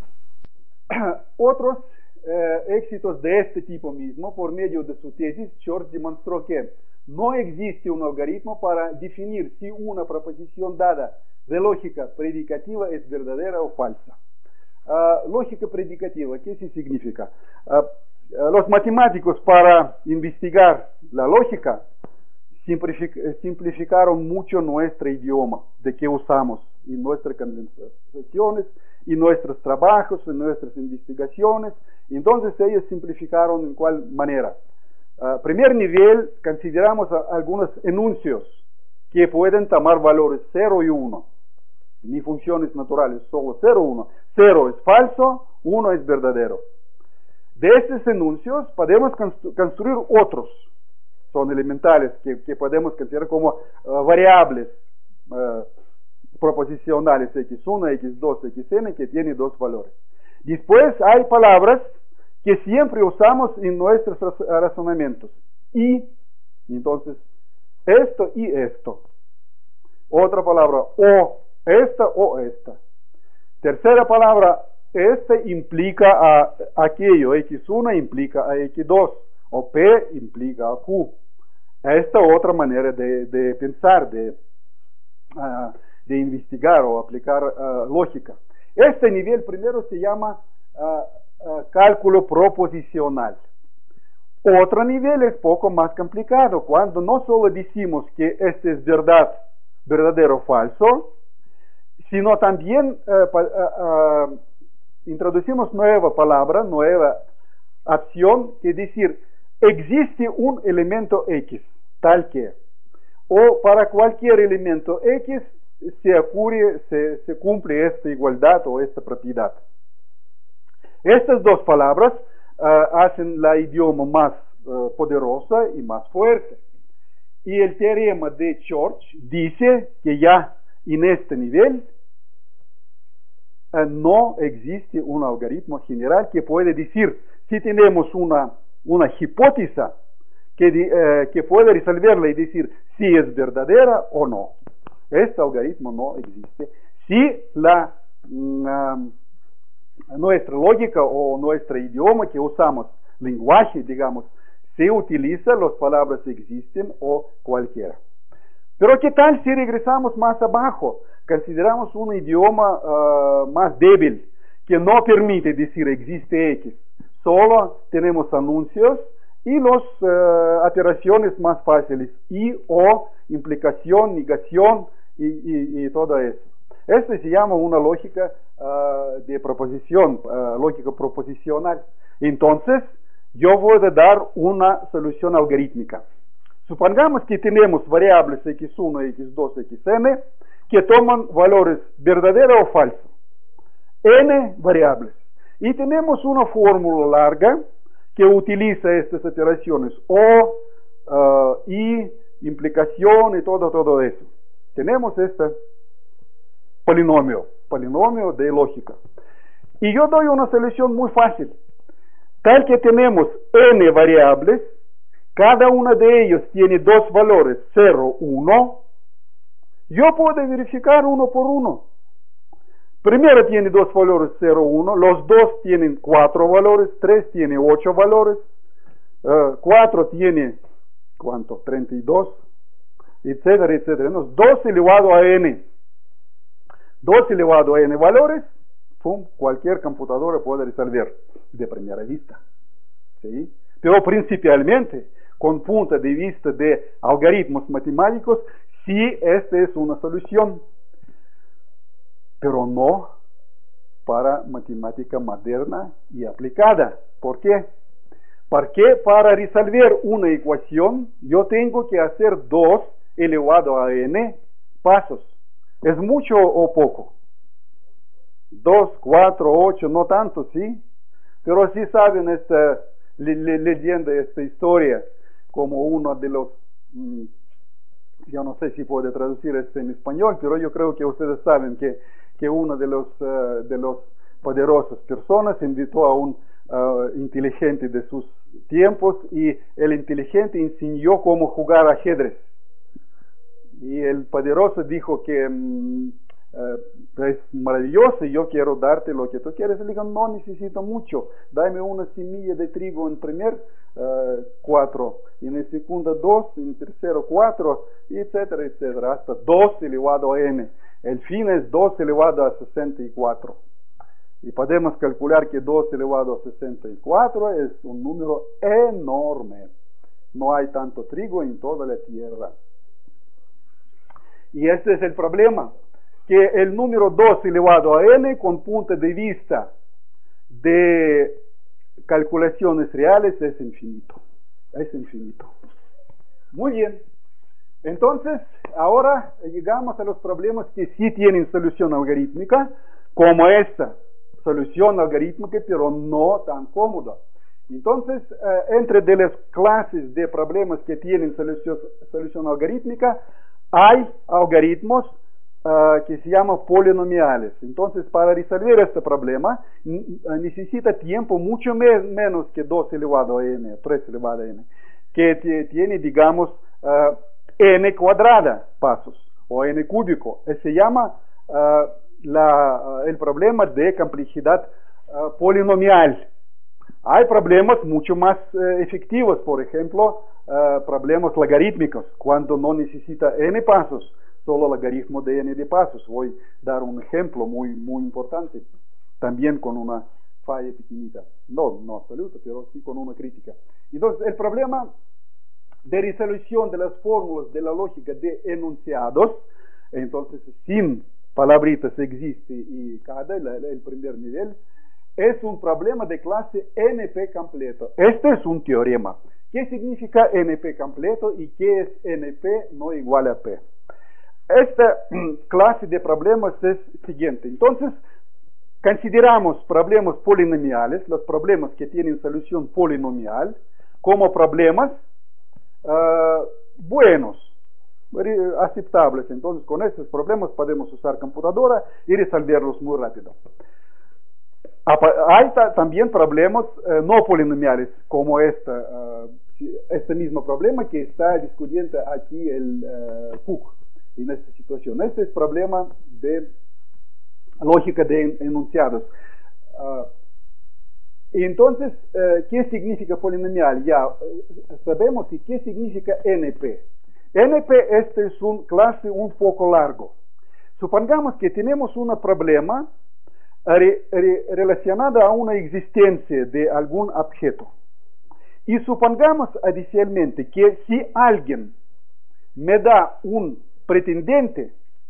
Otros eh, éxitos de este tipo mismo, por medio de su tesis, Church demostró que no existe un algoritmo para definir si una proposición dada de lógica predicativa es verdadera o falsa. Uh, lógica predicativa, ¿qué significa? Uh, uh, los matemáticos, para investigar la lógica, simplific simplificaron mucho nuestro idioma, de que usamos en nuestras conversaciones, en nuestros trabajos, en nuestras investigaciones. Entonces ellos simplificaron en cuál manera.
Uh, primer nivel, consideramos a, algunos enuncios que pueden tomar valores cero y uno. Ni funciones naturales, solo cero y uno. cero es falso, uno es verdadero. De estos enuncios podemos constru construir otros. Son elementales que, que podemos considerar como uh, variables uh, proposicionales equis uno, equis dos, equis ene que tienen dos valores. Después hay palabras que siempre usamos en nuestros razonamientos. Y, entonces, esto y esto. Otra palabra, o esta o esta. Tercera palabra, este implica a aquello, equis uno implica a equis dos, o P implica a Q. Esta otra manera de, de pensar, de, uh, de investigar o aplicar uh, lógica. Este nivel primero se llama uh, uh, cálculo proposicional. Otro nivel es poco más complicado, cuando no solo decimos que este es verdad, verdadero o falso, sino también uh, uh, uh, introducimos nueva palabra, nueva opción, que decir, existe un elemento X, tal que, o para cualquier elemento X se ocurre, se, se cumple esta igualdad o esta propiedad. Estas dos palabras uh, hacen la idioma más uh, poderosa y más fuerte. Y el teorema de Church dice que ya en este nivel uh, no existe un algoritmo general que puede decir, si tenemos una, una hipótesis que, uh, que puede resolverla y decir si es verdadera o no. Este algoritmo no existe. Si la, um, nuestra lógica o nuestro idioma que usamos, lenguaje, digamos, se utiliza, las palabras existen o cualquiera. Pero ¿qué tal si regresamos más abajo? Consideramos un idioma uh, más débil, que no permite decir existe X. Solo tenemos anuncios y las uh, iteraciones más fáciles, y o implicación, negación y, y, y todo eso. Esto se llama una lógica uh, de proposición, uh, lógica proposicional. Entonces, yo voy a dar una solución algorítmica. Supongamos que tenemos variables equis uno, equis dos, equis ene, que toman valores verdadero o falso. N variables. Y tenemos una fórmula larga que utiliza estas iteraciones o, uh, y, implicación y todo, todo eso. Tenemos este polinomio, polinomio de lógica. Y yo doy una solución muy fácil. Tal que tenemos n variables, cada una de ellos tiene dos valores, cero, uno. Yo puedo verificar uno por uno. Primero tiene dos valores, cero, uno. Los dos tienen cuatro valores, tres tiene ocho valores. Uh, cuatro tiene, ¿cuánto? treinta y dos, etcétera, etcétera. No, dos elevado a n. dos elevado a n valores, pum, cualquier computadora puede resolver de primera vista. ¿Sí? Pero principalmente, con punto de vista de algoritmos matemáticos, sí, esta es una solución. Pero no para matemática moderna y aplicada. ¿Por qué? Porque para resolver una ecuación, yo tengo que hacer dos elevado a n pasos. ¿Es mucho o poco? dos, cuatro, ocho, no tanto, ¿sí? Pero sí saben esta le, le, leyenda, esta historia, como uno de los, mmm, yo no sé si puede traducir esto en español, pero yo creo que ustedes saben que, que uno de los, uh, de los poderosas personas invitó a un uh, inteligente de sus tiempos, y el inteligente enseñó cómo jugar ajedrez. Y el poderoso dijo que um, uh, es maravilloso, yo quiero darte lo que tú quieres. Le digo, no necesito mucho, dame una semilla de trigo en primer uh, cuatro, en el segundo dos, en el tercero cuatro, etcétera, etcétera, hasta dos elevado a n. El fin es dos elevado a sesenta y cuatro. Y podemos calcular que dos elevado a sesenta y cuatro es un número enorme. No hay tanto trigo en toda la tierra. Y este es el problema, que el número dos elevado a n, con punto de vista de calculaciones reales, es infinito. es infinito. Muy bien. Entonces, ahora llegamos a los problemas que sí tienen solución algorítmica, como esta solución algorítmica, pero no tan cómoda. Entonces, eh, entre de las clases de problemas que tienen solución, solución algorítmica, hay algoritmos uh, que se llaman polinomiales. Entonces, para resolver este problema, necesita tiempo mucho me menos que dos elevado a n, tres elevado a n, que tiene, digamos, uh, n cuadrada pasos, o n cúbico. Se llama uh, la, uh, el problema de complejidad uh, polinomial. Hay problemas mucho más uh, efectivos, por ejemplo, uh, problemas logarítmicos, cuando no necesita n pasos, solo logaritmo de n de pasos. Voy a dar un ejemplo muy, muy importante, también con una falla pequeñita. No, no absoluta, pero sí con una crítica. Entonces, el problema de resolución de las fórmulas de la lógica de enunciados, entonces sin palabritas existe y cada, el, el primer nivel, es un problema de clase N P completo. Este es un teorema. ¿Qué significa N P completo y qué es N P no igual a P? Esta clase de problemas es siguiente. Entonces, consideramos problemas polinomiales, los problemas que tienen solución polinomial, como problemas uh, buenos, aceptables. Entonces, con estos problemas podemos usar computadora y resolverlos muy rápido. Hay también problemas uh, no polinomiales, como esta, uh, este mismo problema que está discutiendo aquí el uh, Cook en esta situación. Este es problema de lógica de enunciados. Uh, entonces, uh, ¿qué significa polinomial? Ya uh, sabemos y qué significa N P. N P este es un clase un poco largo. Supongamos que tenemos un problema Re, re, relacionada a una existencia de algún objeto. Y supongamos adicionalmente que si alguien me da un pretendiente,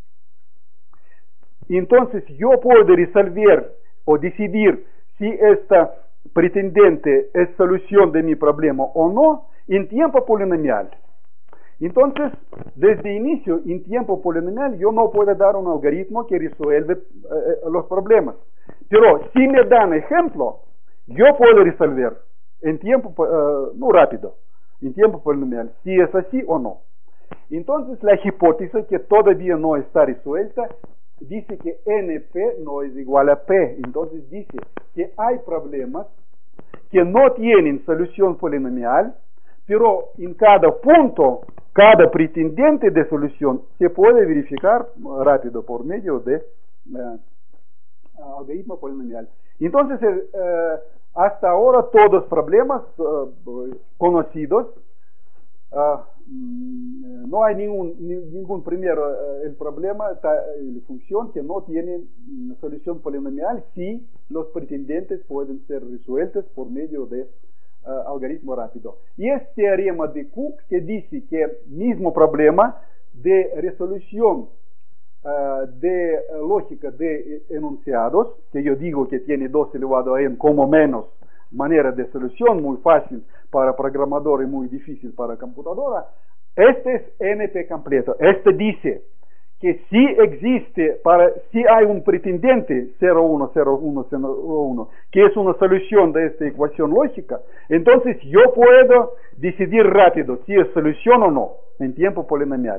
entonces yo puedo resolver o decidir si esta pretendiente es solución de mi problema o no en tiempo polinomial. Entonces, desde inicio, en tiempo polinomial, yo no puedo dar un algoritmo que resuelve eh, los problemas. Pero si me dan ejemplo, yo puedo resolver en tiempo, uh, no rápido, en tiempo polinomial, si es así o no. Entonces, la hipótesis que todavía no está resuelta, dice que N P no es igual a P. Entonces, dice que hay problemas que no tienen solución polinomial, pero en cada punto, cada pretendiente de solución se puede verificar rápido por medio de uh, algoritmo polinomial. Entonces, uh, hasta ahora todos los problemas uh, conocidos, uh, no hay ningún, ningún primero, uh, el problema, la función que no tiene solución polinomial si los pretendientes pueden ser resueltos por medio de Uh, algoritmo rápido. Y es teorema de Cook que dice que mismo problema de resolución uh, de uh, lógica de enunciados, que yo digo que tiene dos elevado a n como menos manera de solución, muy fácil para programador y muy difícil para computadora, este es N P completo. Este dice que si existe, para, si hay un pretendiente cero uno cero uno cero uno, que es una solución de esta ecuación lógica, entonces yo puedo decidir rápido si es solución o no, en tiempo polinomial.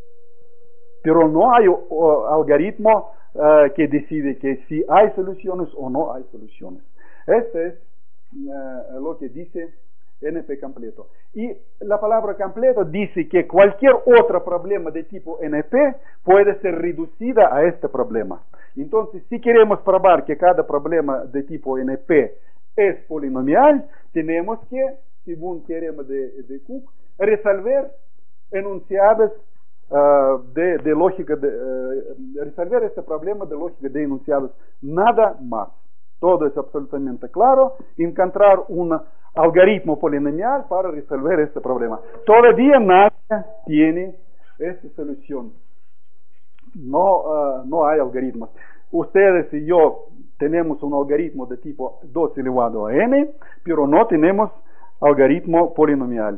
Pero no hay uh, algoritmo uh, que decide que si hay soluciones o no hay soluciones. Este es uh, lo que dice N P completo. Y la palabra completo dice que cualquier otro problema de tipo N P puede ser reducida a este problema. Entonces, si queremos probar que cada problema de tipo N P es polinomial, tenemos que, según teorema de, de Cook, resolver enunciados uh, de, de lógica, de, uh, resolver este problema de lógica de enunciados, nada más. Todo es absolutamente claro. Encontrar un algoritmo polinomial para resolver este problema. Todavía nadie tiene esta solución. No, uh, no hay algoritmos. Ustedes y yo tenemos un algoritmo de tipo dos elevado a n, pero no tenemos algoritmo polinomial.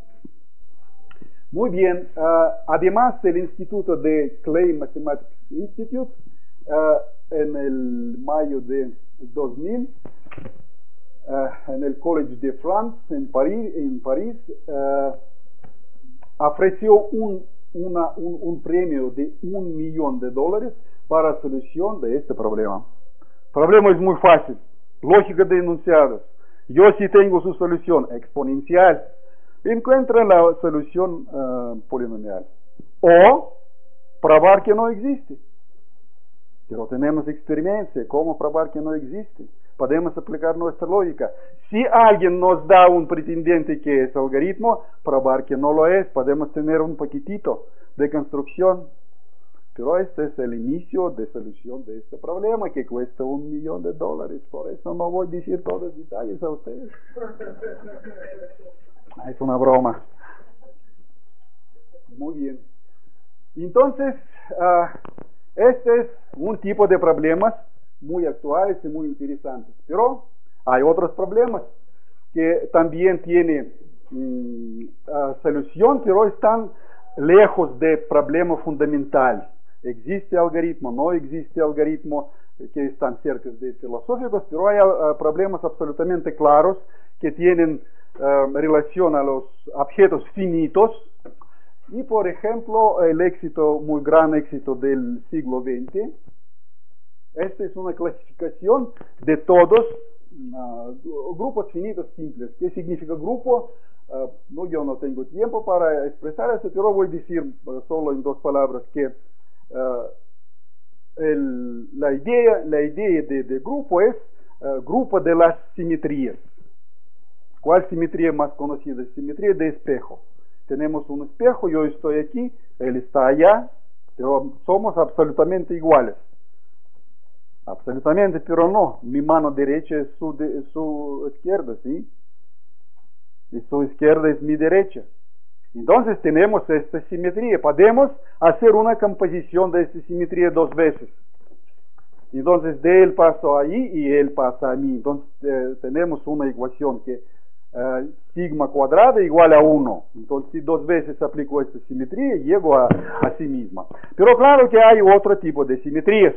Muy bien, uh, además el Instituto de Clay Mathematics Institute, uh, en el mayo de dos mil, uh, en el College de France, en París, en París uh, ofreció un, una, un, un premio de un millón de dólares para la solución de este problema. El problema es muy fácil, lógica de enunciados. Yo sí tengo su solución exponencial. Encuentra la solución uh, polinomial. O probar que no existe. Pero tenemos experiencia. ¿Cómo probar que no existe? Podemos aplicar nuestra lógica. Si alguien nos da un pretendiente que es algoritmo, probar que no lo es. Podemos tener un poquitito de construcción. Pero este es el inicio de solución de este problema que cuesta un millón de dólares. Por eso no voy a decir todos los detalles a ustedes. Es una broma. Muy bien. Entonces, uh, este es un tipo de problemas muy actuales y muy interesantes. Pero hay otros problemas que también tienen um, uh, solución, pero están lejos del problema fundamental. ¿Existe algoritmo? ¿No existe algoritmo? Que están cerca de filosóficos, pero hay uh, problemas absolutamente claros que tienen Uh, relación a los objetos finitos. Y por ejemplo, el éxito, muy gran éxito del siglo veinte, esta es una clasificación de todos uh, grupos finitos simples. ¿Qué significa grupo? Uh, no, yo no tengo tiempo para expresar eso, pero voy a decir uh, solo en dos palabras que uh, el, la idea, la idea de, de grupo es uh, grupo de las simetrías. ¿Cuál simetría más conocida? Simetría de espejo. Tenemos un espejo, yo estoy aquí, él está allá, pero somos absolutamente iguales. Absolutamente, pero no. Mi mano derecha es su, de, es su izquierda, ¿sí? Y su izquierda es mi derecha. Entonces tenemos esta simetría. Podemos hacer una composición de esta simetría dos veces. Entonces de él paso ahí y él pasa a mí. Entonces eh, tenemos una ecuación que Uh, sigma cuadrada igual a uno. Entonces, si dos veces aplico esta simetría, llego a, a sí misma. Pero claro que hay otro tipo de simetrías.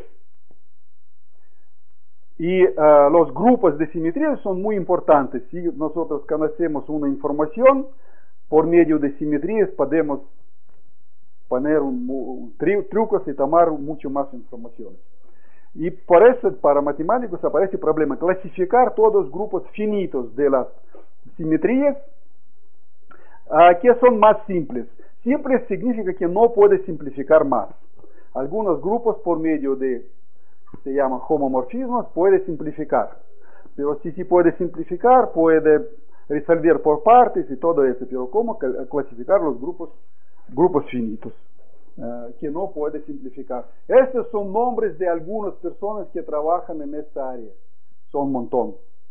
Y uh, los grupos de simetrías son muy importantes. Si nosotros conocemos una información, por medio de simetrías podemos poner un, un, tru, trucos y tomar mucho más informaciones. Y por eso, para matemáticos aparece el problema clasificar todos los grupos finitos de las simetrías uh, que son más simples. Simples significa que no puede simplificar más. Algunos grupos por medio de, se llaman homomorfismos, puede simplificar. Pero si se puede simplificar, puede resolver por partes y todo eso. Pero ¿cómo clasificar los grupos, grupos finitos? Uh, que no puede simplificar. Estos son nombres de algunas personas que trabajan en esta área. Son un montón.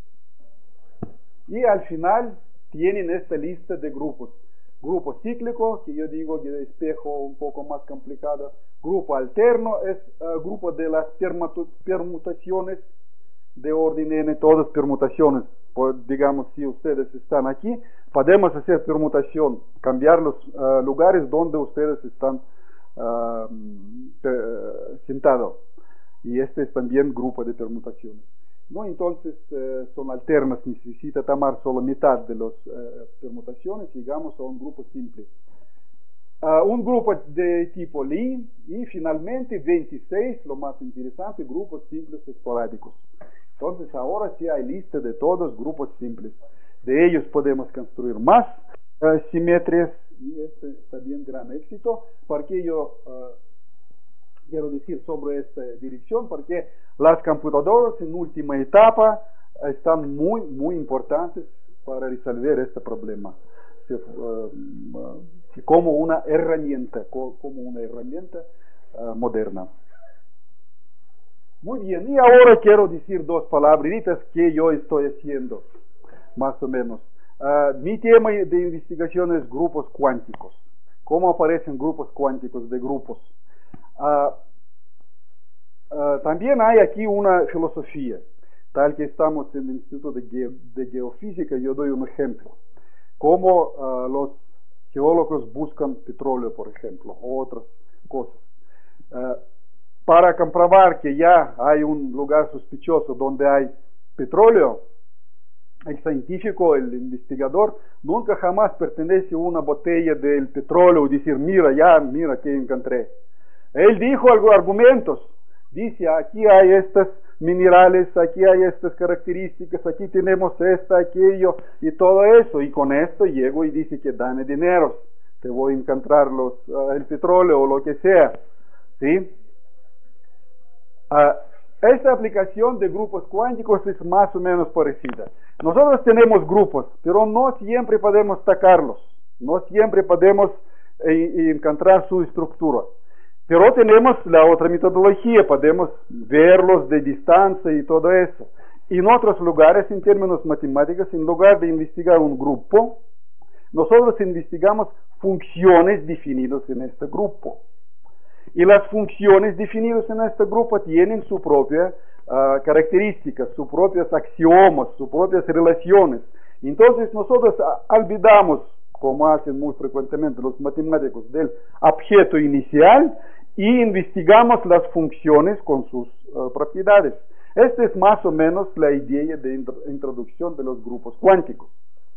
Y al final tienen esta lista de grupos. Grupo cíclico, que yo digo que de espejo un poco más complicado. Grupo alterno es uh, grupo de las permutaciones de orden n, todas permutaciones. Pues, digamos, si ustedes están aquí, podemos hacer permutación, cambiar los uh, lugares donde ustedes están uh, sentados. Y este es también grupo de permutaciones. ¿No? Entonces eh, son alternas, necesita tomar solo mitad de las eh, permutaciones, llegamos a un grupo simple. Uh, un grupo de tipo Lie y finalmente veintiséis, lo más interesante, grupos simples esporádicos. Entonces ahora sí hay lista de todos grupos simples. De ellos podemos construir más uh, simetrías y este es también gran éxito, porque yo uh, quiero decir sobre esta dirección, porque las computadoras en última etapa están muy, muy importantes para resolver este problema. Se, uh, uh, como una herramienta, como una herramienta uh, moderna. Muy bien, y ahora quiero decir dos palabritas que yo estoy haciendo, más o menos. Uh, mi tema de investigación es grupos cuánticos. ¿Cómo aparecen grupos cuánticos de grupos? Uh, uh, también hay aquí una filosofía, tal que estamos en el Instituto de, Ge de Geofísica, yo doy un ejemplo. cómo uh, los geólogos buscan petróleo, por ejemplo, o otras cosas. Uh, para comprobar que ya hay un lugar sospechoso donde hay petróleo, el científico, el investigador, nunca jamás pertenece a una botella del petróleo y decir, mira, ya, mira que encontré. Él dijo algo, argumentos, dice, aquí hay estos minerales, aquí hay estas características, aquí tenemos esta, aquello y todo eso, y con esto llego y dice que dame dinero, te voy a encontrar los, uh, el petróleo o lo que sea, ¿sí? Uh, esta aplicación de grupos cuánticos es más o menos parecida. Nosotros tenemos grupos, pero no siempre podemos sacarlos, no siempre podemos eh, encontrar su estructura. Pero tenemos la otra metodología, podemos verlos de distancia y todo eso. En otros lugares, en términos matemáticos, en lugar de investigar un grupo, nosotros investigamos funciones definidas en este grupo. Y las funciones definidas en este grupo tienen su propia uh, características, sus propios axiomas, sus propias relaciones. Entonces nosotros olvidamos, como hacen muy frecuentemente los matemáticos, del objeto inicial y investigamos las funciones con sus uh, propiedades. Esta es más o menos la idea de introducción de los grupos cuánticos.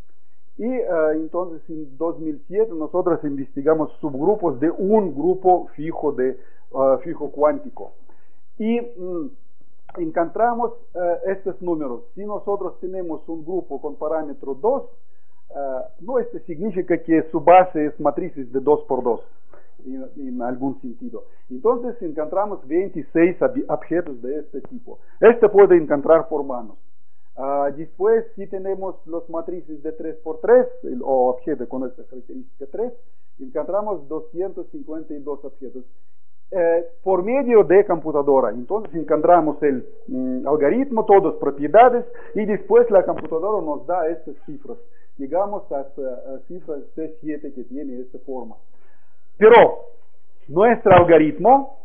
Y uh, entonces en dos mil siete nosotros investigamos subgrupos de un grupo fijo, de, uh, fijo cuántico. Y mm, encontramos uh, estos números. Si nosotros tenemos un grupo con parámetro dos, uh, no esto significa que su base es matrices de dos por dos, en, en algún sentido. Entonces encontramos veintiséis objetos de este tipo. Este puede encontrar por manos. Uh, después, si tenemos los matrices de tres por tres, el, o objetos con esta característica tres, encontramos doscientos cincuenta y dos objetos. Eh, por medio de computadora, entonces encontramos el mm, algoritmo, todas propiedades, y después la computadora nos da estas cifras. Llegamos a esta cifra C siete que tiene esta forma. Pero nuestro algoritmo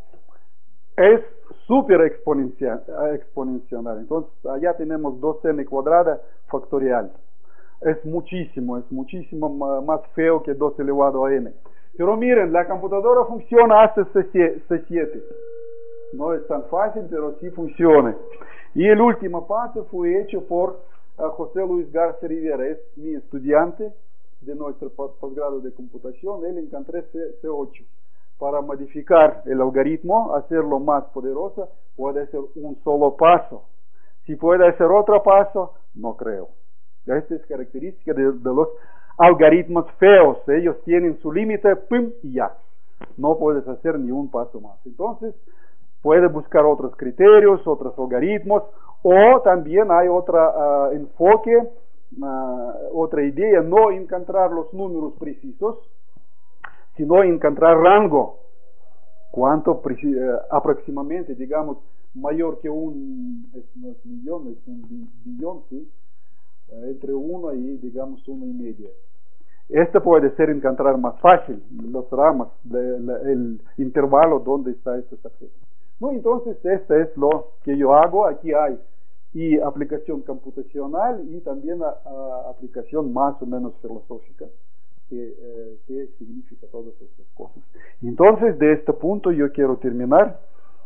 es súper exponencial, exponencial. Entonces, allá tenemos dos n cuadrada factorial. Es muchísimo, es muchísimo más feo que dos elevado a n. Pero miren, la computadora funciona hasta C siete. No es tan fácil, pero sí funciona. Y el último paso fue hecho por uh, José Luis Garza Rivera. Es mi estudiante de nuestro posgrado de computación. Él encontró C ocho. Para modificar el algoritmo, hacerlo más poderoso, puede ser un solo paso. Si puede hacer otro paso, no creo. Esta es característica de, de los algoritmos feos. Ellos tienen su límite, pum, y ya. No puedes hacer ni un paso más. Entonces, puede buscar otros criterios, otros algoritmos, o también hay otro uh, enfoque, uh, otra idea, no encontrar los números precisos, sino encontrar rango, cuánto eh, aproximadamente, digamos, mayor que un, es, no es millón, es un bi, billón, ¿sí? Eh, entre uno y, digamos, uno y medio. Este puede ser encontrar más fácil, los ramas, de, la, el intervalo donde está estos objetos. No, entonces, este es lo que yo hago. Aquí hay y aplicación computacional y también a, a aplicación más o menos filosófica. Que, eh, que significa todas estas cosas. Entonces, de este punto yo quiero terminar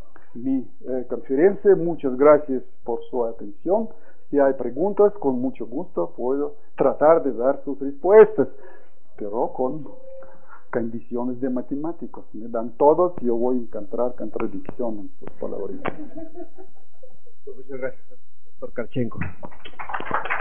mi eh, conferencia. Muchas gracias por su atención. Si hay preguntas, con mucho gusto puedo tratar de dar sus respuestas, pero con condiciones de matemáticos. Me dan todos, yo voy a encontrar contradicción en sus palabras.
Muchas gracias, doctor Karchenko.